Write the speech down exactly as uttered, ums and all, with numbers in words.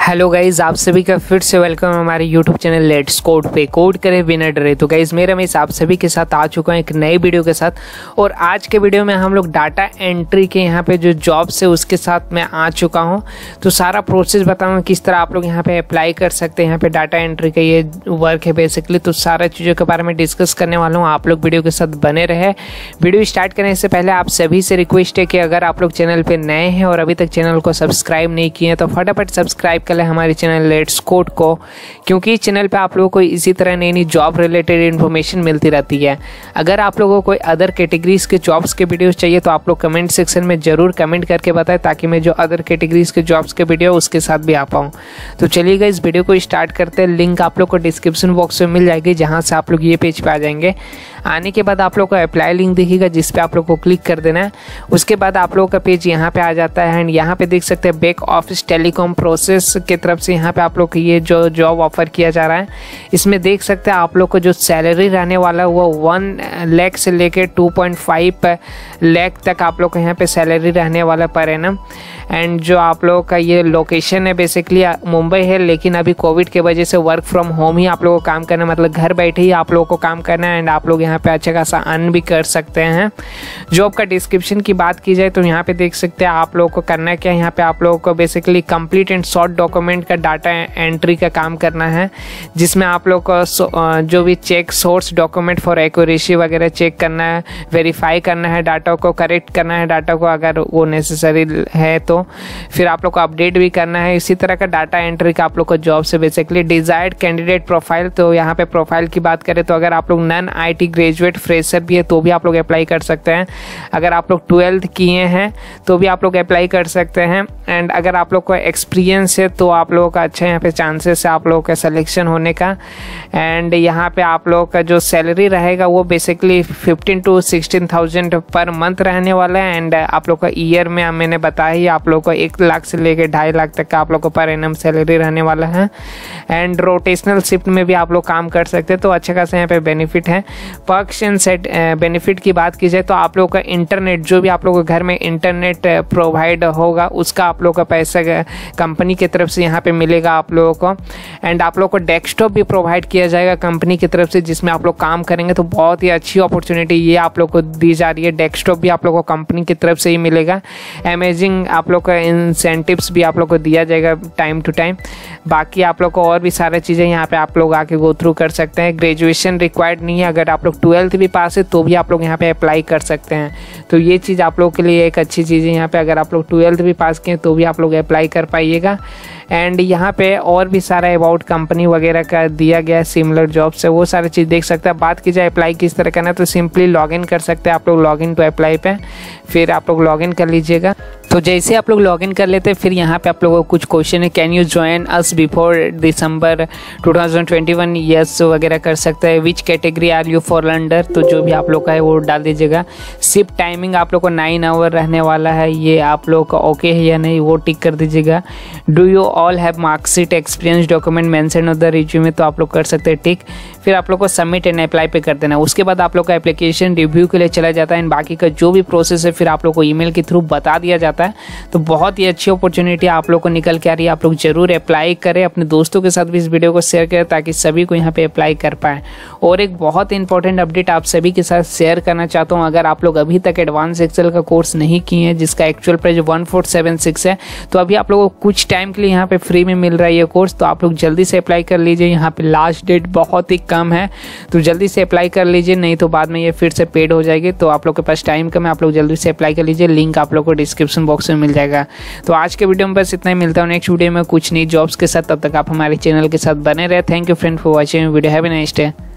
Hello guys, आप सभी का फिर से वेलकम हमारे यूट्यूब चैनल लेट्स कोड पे। कोड करे बिना डरे। तो गाइज मेरा मैं आप सभी के साथ आ चुका हूँ एक नई वीडियो के साथ। और आज के वीडियो में हम लोग डाटा एंट्री के यहाँ पे जो जॉब्स है उसके साथ मैं आ चुका हूँ। तो सारा प्रोसेस बताऊँगा किस तरह आप लोग यहाँ पे अप्लाई कर सकते हैं। यहाँ पे डाटा एंट्री का ये वर्क है बेसिकली। तो सारा चीज़ों के बारे में डिस्कस करने वाला हूँ, आप लोग वीडियो के साथ बने रहे। वीडियो स्टार्ट करने से पहले आप सभी से रिक्वेस्ट है कि अगर आप लोग चैनल पर नए हैं और अभी तक चैनल को सब्सक्राइब नहीं किए तो फटाफट सब्सक्राइब कर लें हमारे चैनल लेट्स कोड को, क्योंकि इस चैनल पे आप लोगों को इसी तरह नई नई जॉब रिलेटेड इन्फॉर्मेशन मिलती रहती है। अगर आप लोगों को कोई अदर कैटेगरीज के जॉब्स के वीडियोस चाहिए तो आप लोग कमेंट सेक्शन में जरूर कमेंट करके बताएं, ताकि मैं जो अदर कैटेगरीज के जॉब्स के वीडियो उसके साथ भी आ पाऊँ। तो चलिएगा इस वीडियो को स्टार्ट करते हैं। लिंक आप लोग को डिस्क्रिप्शन बॉक्स में मिल जाएगी, जहाँ से आप लोग ये पेज पे आ जाएंगे। आने के बाद आप लोग को अप्लाई लिंक दिखेगा, जिस पे आप लोग को क्लिक कर देना है। उसके बाद आप लोगों का पेज यहाँ पे आ जाता है एंड यहाँ पे देख सकते हैं बैक ऑफिस टेलीकॉम प्रोसेस की तरफ से यहाँ पे आप लोग को ये जो जॉब ऑफर किया जा रहा है, इसमें देख सकते हैं आप लोग को जो सैलरी रहने वाला है वो वन लाख से लेकर टू पॉइंट फाइव लाख तक आप लोग को यहाँ पे सैलरी रहने वाला पर एनम। एंड जो आप लोगों का ये लोकेशन है बेसिकली मुंबई है, लेकिन अभी कोविड के वजह से वर्क फ्रॉम होम ही आप लोगों को काम करना है, मतलब घर बैठे ही आप लोगों को काम करना है। एंड आप लोग यहाँ पे अच्छा खासा अर्न भी कर सकते हैं। जॉब का डिस्क्रिप्शन की बात की जाए तो यहाँ पे देख सकते हैं आप लोगों को करना है क्या। यहाँ पे आप लोगों को basically complete and short document का डाटा एंट्री का काम करना है, जिसमें आप लोग को जो भी check source document for accuracy वगैरह चेक करना है, वेरीफाई करना है, डाटा को करेक्ट करना है, डाटा को अगर वो नेसेसरी है तो फिर आप लोग को अपडेट भी करना है। इसी तरह का डाटा एंट्री का आप लोग को जॉब से बेसिकली डिजायर्ड कैंडिडेट प्रोफाइल। तो यहाँ पे प्रोफाइल की बात करें तो अगर आप लोग नॉन आईटी ग्रेजुएट फ्रेशर भी है तो भी आप लोग अप्लाई कर सकते हैं। अगर आप लोग ट्वेल्थ किए हैं तो भी आप लोग अप्लाई कर सकते हैं। एंड अगर आप लोग को एक्सपीरियंस है तो आप लोगों का अच्छा यहाँ पे चांसेस है आप लोगों का सिलेक्शन होने का। एंड यहाँ पे आप लोगों का जो सैलरी रहेगा वो basically fifteen to sixteen thousand per month रहने वाला है। एंड आप लोग का ईयर में मैंने बताया ही आप लोग को एक लाख से लेकर ढाई लाख तक का आप लोग को पर एनम सैलरी रहने वाला है। एंड रोटेशनल शिफ्ट में भी आप लोग काम कर सकते हैं, तो अच्छा खासा यहाँ पे बेनिफिट है। पर्क्स एंड सेट बेनिफिट की बात की जाए तो आप लोग का इंटरनेट, जो भी आप लोग के घर में इंटरनेट प्रोवाइड होगा उसका आप लोग का पैसा कंपनी की तरफ से यहाँ पे मिलेगा आप लोगों को। एंड आप लोग को डेस्कटॉप भी प्रोवाइड किया जाएगा कंपनी की तरफ से, जिसमें आप लोग काम करेंगे। तो बहुत ही अच्छी अपॉर्चुनिटी ये आप लोग को दी जा रही है। डेस्कटॉप भी आप लोग को कंपनी की तरफ से ही मिलेगा। अमेजिंग आप लोग का इंसेंटिव्स भी आप लोग को दिया जाएगा टाइम टू टाइम। बाकी आप लोग को और भी सारी चीज़ें यहाँ पे आप लोग आके गो थ्रू कर सकते हैं। ग्रेजुएशन रिक्वायर्ड नहीं है, अगर आप लोग ट्वेल्थ भी पास है तो भी आप लोग यहाँ पे अप्लाई कर सकते हैं। तो ये चीज़ आप लोग के लिए एक अच्छी चीज़ है। यहाँ पे अगर आप लोग ट्वेल्थ भी पास किए तो भी आप लोग अप्लाई कर पाइएगा। एंड यहाँ पे और भी सारा अबाउट कंपनी वगैरह का दिया गया सिमिलर जॉब से, वो सारी चीज़ देख सकते हैं। बात की जाए अप्लाई किस तरह करना है तो सिंपली लॉगिन कर सकते हैं आप लोग। लॉगिन टू अप्लाई पे फिर आप लोग लॉगिन कर लीजिएगा। तो जैसे आप लोग लॉगिन कर लेते हैं फिर यहाँ पे आप लोगों को कुछ क्वेश्चन है। Can you join us before December two thousand twenty one, yes वगैरह कर सकते हैं। Which category are you for under, तो जो भी आप लोग का है वो डाल दीजिएगा। शिफ्ट टाइमिंग आप लोग को नाइन आवर रहने वाला है, ये आप लोग का ओके है या नहीं वो टिक कर दीजिएगा। Do you all have marksheet experience document mention of the resume, तो आप लोग कर सकते हैं टिक। फिर आप लोग को सबमिट एंड अप्लाई पे कर देना। उसके बाद आप लोग का एप्लीकेशन रिव्यू के लिए चला जाता है। एंड बाकी का जो भी प्रोसेस है फिर आप लोग को ईमेल के थ्रू बता दिया जाता है। तो बहुत ही अच्छी अपॉर्चुनिटी आप लोग को निकल के आ रही है। आप लोग जरूर अप्लाई करें, अपने दोस्तों के साथ भी इस वीडियो को शेयर करें ताकि सभी को यहाँ पे अप्लाई कर पाए। और एक बहुत इंपॉर्टेंट अपडेट आप सभी के साथ शेयर करना चाहता हूँ। अगर आप लोग अभी तक एडवांस एक्सेल का कोर्स नहीं किए हैं, जिसका actual price one four seven six है, तो अभी आप लोगों को कुछ टाइम के लिए यहाँ पे फ्री में मिल रहा है ये कोर्स। तो आप लोग जल्दी से अप्लाई कर लीजिए। यहाँ पे लास्ट डेट बहुत ही कम है, तो जल्दी से अप्लाई कर लीजिए, नहीं तो बाद में ये फिर से पेड हो जाएगी। तो आप लोग के पास टाइम कम है, आप लोग जल्दी से अप्लाई कर लीजिए। लिंक आप लोग को डिस्क्रिप्शन बॉक्स में मिल जाएगा। तो आज के वीडियो में बस इतना ही। मिलता हूँ नेक्स्ट वीडियो में कुछ नई जॉब्स के साथ। तब तक आप हमारे चैनल के साथ बने रहे। Thank you friend for watching video. Have a nice day.